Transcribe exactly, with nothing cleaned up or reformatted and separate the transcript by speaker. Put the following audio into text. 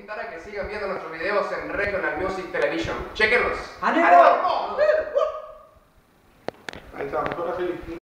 Speaker 1: invitar a que sigan viendo nuestros videos en Regional Music Television. Chequenlos.
Speaker 2: ¡Ánimo!
Speaker 1: ¡Ánimo!
Speaker 3: Ahí está, mejor la feliz.